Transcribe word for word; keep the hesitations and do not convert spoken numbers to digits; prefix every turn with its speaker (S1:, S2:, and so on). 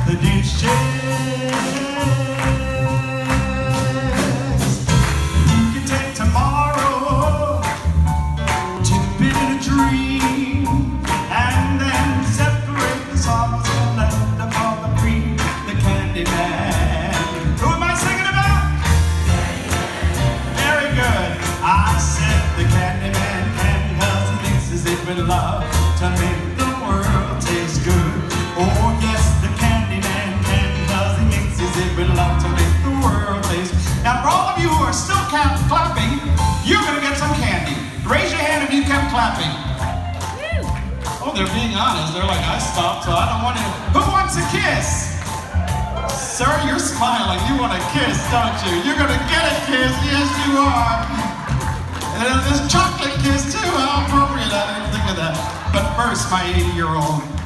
S1: the dishes. You can take tomorrow, dip it in a dream, and then separate the sauce and let the ball cream, the candy man. Who am I singing about? Very good. I said the candy man can, cause he mixes it with love to make the world taste good. Oh yes, the candy man can, cause he mixes it with love to make the world taste. Now for all of you who are still clapping, you're gonna get some candy. Raise your hand if you kept clapping. Oh, they're being honest. They're like, I stopped, so I don't want to. Who wants a kiss? Sir, you're smiling. You want a kiss, don't you? You're gonna get a kiss. Yes, you are. And there's chocolate kiss too. How appropriate. I didn't think of that. But first, my eighty-year-old